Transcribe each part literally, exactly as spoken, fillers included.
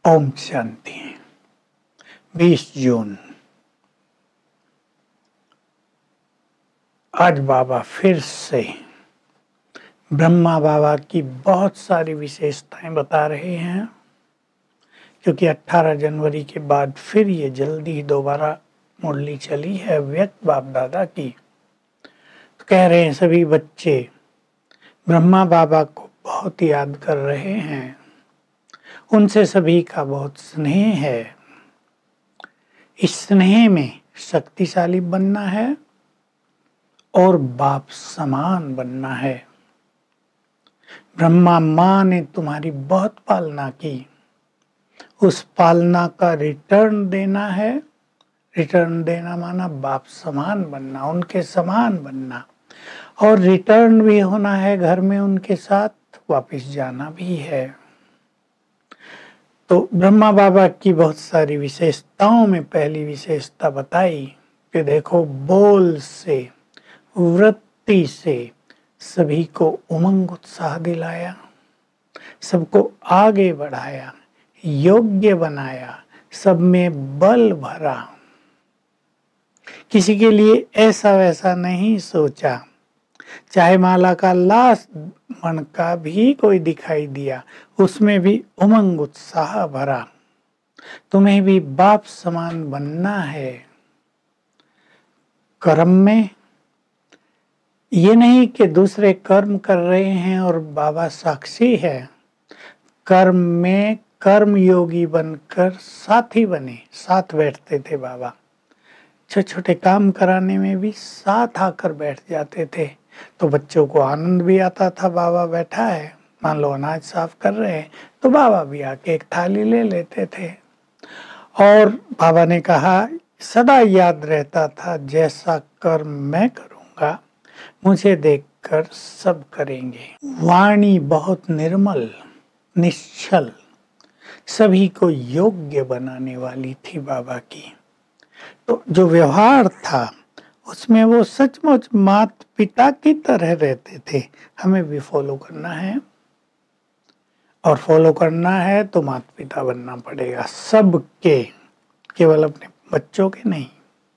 ओम शांति। बीस जून। आज बाबा फिर से ब्रह्मा बाबा की बहुत सारी विशेषताएं बता रहे हैं, क्योंकि अठारह जनवरी के बाद फिर ये जल्दी ही दोबारा मुरली चली है व्यक्त बाप दादा की। तो कह रहे हैं सभी बच्चे ब्रह्मा बाबा को बहुत याद कर रहे हैं, उनसे सभी का बहुत स्नेह है। इस स्नेह में शक्तिशाली बनना है और बाप समान बनना है। ब्रह्मा माँ ने तुम्हारी बहुत पालना की, उस पालना का रिटर्न देना है। रिटर्न देना माना बाप समान बनना, उनके समान बनना, और रिटर्न भी होना है, घर में उनके साथ वापस जाना भी है। तो ब्रह्मा बाबा की बहुत सारी विशेषताओं में पहली विशेषता बताई कि देखो, बोल से वृत्ति से सभी को उमंग उत्साह दिलाया, सबको आगे बढ़ाया, योग्य बनाया, सब में बल भरा। किसी के लिए ऐसा वैसा नहीं सोचा, चाहे माला का लास्ट मणका भी कोई दिखाई दिया, उसमें भी उमंग उत्साह भरा। तुम्हें भी बाप समान बनना है। कर्म में ये नहीं कि दूसरे कर्म कर रहे हैं और बाबा साक्षी है। कर्म में कर्म योगी बनकर साथी बने, साथ बैठते थे बाबा। छोटे छोटे काम कराने में भी साथ आकर बैठ जाते थे, तो बच्चों को आनंद भी आता था। बाबा बैठा है, मान लो अनाज साफ कर रहे हैं, तो बाबा भी आके एक थाली ले लेते थे। और बाबा ने कहा, सदा याद रहता था, जैसा कर्म मैं करूंगा मुझे देखकर सब करेंगे। वाणी बहुत निर्मल निश्चल, सभी को योग्य बनाने वाली थी बाबा की। तो जो व्यवहार था उसमें वो सचमुच माता पिता की तरह रहते थे। हमें भी फॉलो करना है, और फॉलो करना है तो माता पिता बनना पड़ेगा सबके, केवल अपने बच्चों के नहीं।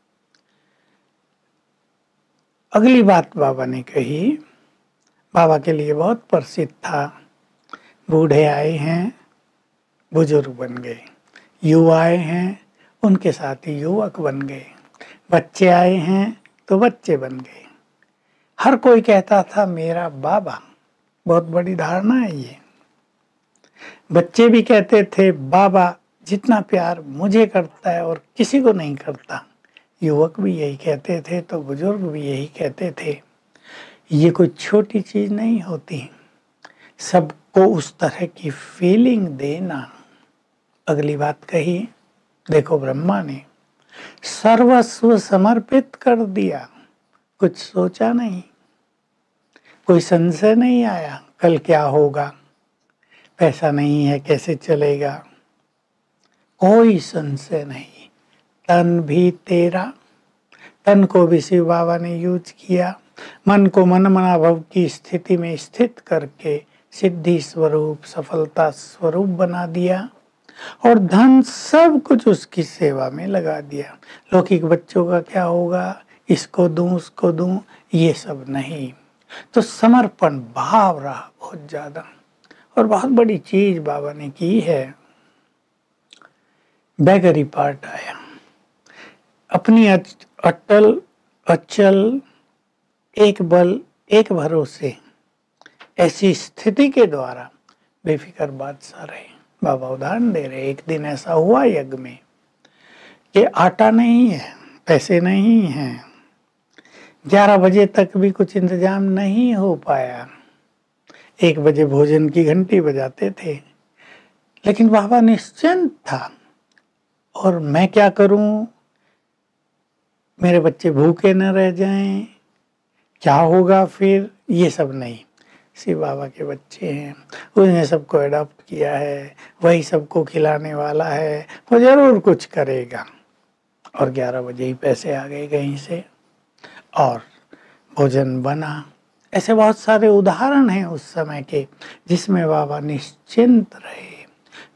अगली बात बाबा ने कही, बाबा के लिए बहुत प्रसिद्ध था, बूढ़े आए हैं बुजुर्ग बन गए, युवा आए हैं उनके साथ ही युवक बन गए, बच्चे आए हैं तो बच्चे बन गए। हर कोई कहता था मेरा बाबा। बहुत बड़ी धारणा है ये। बच्चे भी कहते थे बाबा जितना प्यार मुझे करता है और किसी को नहीं करता। युवक भी यही कहते थे, तो बुजुर्ग भी यही कहते थे। ये कोई छोटी चीज नहीं होती, सबको उस तरह की फीलिंग देना। अगली बात कही, देखो ब्रह्मा ने सर्वस्व समर्पित कर दिया, कुछ सोचा नहीं, कोई संशय नहीं आया कल क्या होगा, पैसा नहीं है कैसे चलेगा, कोई संशय नहीं। तन भी तेरा, तन को भी शिव बाबा ने यूज किया, मन को मन मनाभव की स्थिति में स्थित करके सिद्धि स्वरूप सफलता स्वरूप बना दिया, और धन सब कुछ उसकी सेवा में लगा दिया। लौकिक बच्चों का क्या होगा, इसको दूं उसको दूं, ये सब नहीं। तो समर्पण भाव रहा बहुत ज्यादा, और बहुत बड़ी चीज बाबा ने की है। बैगरी पार्ट आया, अपनी अटल अचल एक बल एक भरोसे ऐसी स्थिति के द्वारा बेफिक्र बादशाह रहे। बाबा उदाहरण दे रहे, एक दिन ऐसा हुआ यज्ञ में कि आटा नहीं है, पैसे नहीं हैं, ग्यारह बजे तक भी कुछ इंतजाम नहीं हो पाया। एक बजे भोजन की घंटी बजाते थे, लेकिन बाबा निश्चिंत था, और मैं क्या करूं, मेरे बच्चे भूखे न रह जाएं, क्या होगा फिर, ये सब नहीं। शिव बाबा के बच्चे हैं, उसने सबको अडॉप्ट किया है, वही सबको खिलाने वाला है, वो जरूर कुछ करेगा। और ग्यारह बजे ही पैसे आ गए कहीं से, और भोजन बना। ऐसे बहुत सारे उदाहरण हैं उस समय के, जिसमें बाबा निश्चिंत रहे,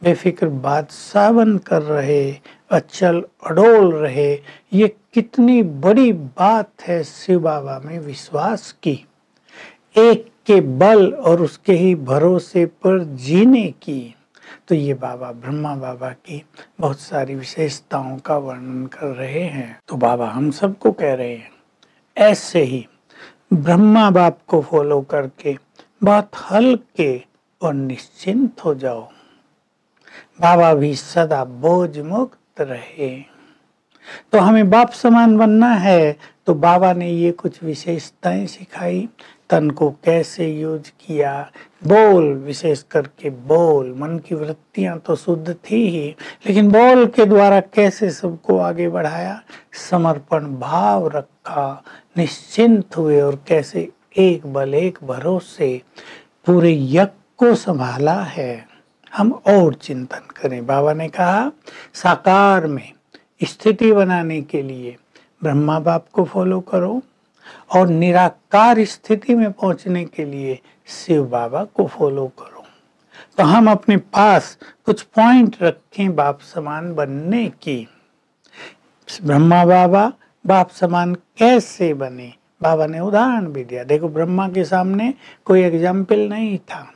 बेफिक्र बादशाह बन कर रहे, अचल अडोल रहे। ये कितनी बड़ी बात है शिव बाबा में विश्वास की, एक के बल और उसके ही भरोसे पर जीने की। तो ये बाबा ब्रह्मा बाबा की बहुत सारी विशेषताओं का वर्णन कर रहे हैं। तो बाबा हम सबको कह रहे हैं ऐसे ही ब्रह्मा बाप को फॉलो करके बहुत हल्के और निश्चिंत हो जाओ। बाबा भी सदा बोझ मुक्त रहे। तो हमें बाप समान बनना है, तो बाबा ने ये कुछ विशेषताएं सिखाई। तन को कैसे यूज किया, बोल, विशेष करके बोल, मन की वृत्तियां तो शुद्ध थी ही, लेकिन बोल के द्वारा कैसे सबको आगे बढ़ाया, समर्पण भाव रखा, निश्चिंत हुए और कैसे एक बल एक भरोसे पूरे यज्ञ को संभाला है। हम और चिंतन करें। बाबा ने कहा साकार में स्थिति बनाने के लिए ब्रह्मा बाप को फॉलो करो और निराकार स्थिति में पहुंचने के लिए शिव बाबा को फॉलो करो। तो हम अपने पास कुछ पॉइंट रखें बाप समान बनने की। ब्रह्मा बाबा बाप समान कैसे बने, बाबा ने उदाहरण भी दिया। देखो ब्रह्मा के सामने कोई एग्जाम्पल नहीं था,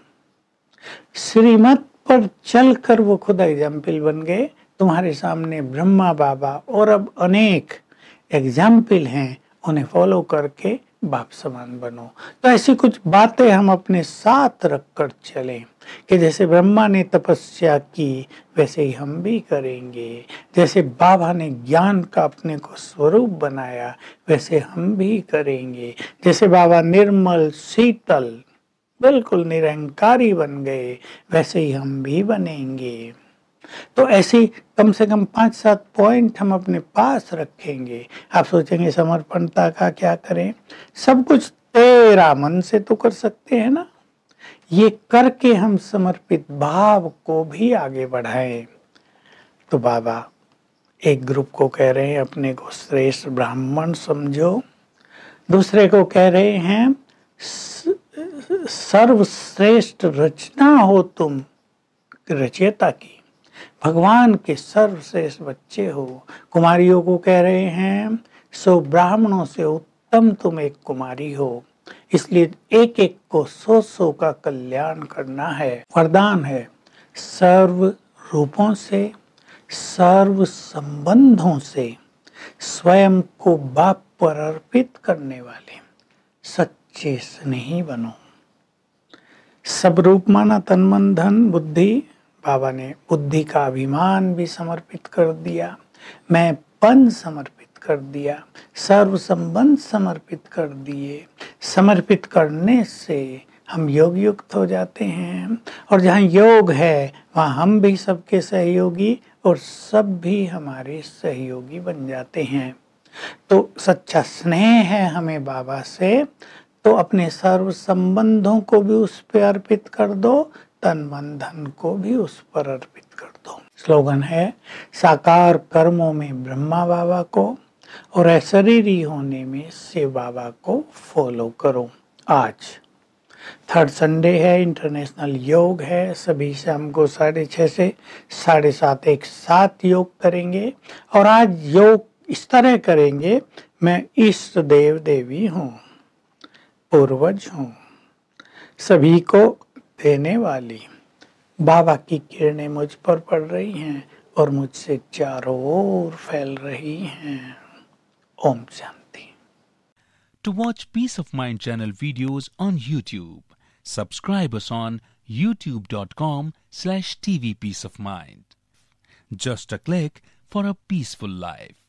श्रीमत पर चलकर वो खुद एग्जाम्पल बन गए। तुम्हारे सामने ब्रह्मा बाबा और अब अनेक एग्जाम्पल हैं, उन्हें फॉलो करके बाप समान बनो। तो ऐसी कुछ बातें हम अपने साथ रखकर चलें कि जैसे ब्रह्मा ने तपस्या की वैसे ही हम भी करेंगे, जैसे बाबा ने ज्ञान का अपने को स्वरूप बनाया वैसे हम भी करेंगे, जैसे बाबा निर्मल शीतल बिल्कुल निरंकारी बन गए वैसे ही हम भी बनेंगे। तो ऐसे कम से कम पांच सात पॉइंट हम अपने पास रखेंगे। आप सोचेंगे समर्पणता का क्या करें, सब कुछ तेरा मन से तो कर सकते हैं ना, ये करके हम समर्पित भाव को भी आगे बढ़ाएं। तो बाबा एक ग्रुप को कह रहे हैं अपने को श्रेष्ठ ब्राह्मण समझो, दूसरे को कह रहे हैं सर्वश्रेष्ठ रचना हो तुम रचयिता की, भगवान के सर्वश्रेष्ठ बच्चे हो। कुमारियों को कह रहे हैं सो ब्राह्मणों से उत्तम तुम एक कुमारी हो, इसलिए एक एक को सौ सौ का कल्याण करना है। वरदान है सर्व रूपों से, सर्व संबंधों से स्वयं को बाप पर अर्पित करने वाले सच्चे स्नेही बनो। सब रूप माना तन मन धन बुद्धि, बाबा ने बुद्धि का अभिमान भी समर्पित कर दिया, मैं पन समर्पित कर दिया, सर्व संबंध समर्पित कर दिए। समर्पित करने से हम योग युक्त हो जाते हैं, और जहाँ योग है वहाँ हम भी सबके सहयोगी और सब भी हमारे सहयोगी बन जाते हैं। तो सच्चा स्नेह है हमें बाबा से, तो अपने सर्व संबंधों को भी उस पर अर्पित कर दो, तन मन धन को भी उस पर अर्पित कर दो। स्लोगन है साकार कर्मों में ब्रह्मा बाबा को और अशरीरी होने में शिव बाबा को फॉलो करो। आज थर्ड संडे है, इंटरनेशनल योग है, सभी शाम को साढ़े छः से साढ़े सात एक साथ योग करेंगे। और आज योग इस तरह करेंगे, मैं इष्ट देव देवी हूँ, पूर्वज हूँ, सभी को देने वाली बाबा की किरणें मुझ पर पड़ रही हैं और मुझसे चारों ओर फैल रही हैं। Om Shanti. To watch Peace of Mind channel videos on YouTube, subscribe us on youtube dot com slash T V Peace of Mind. Just a click for a peaceful life.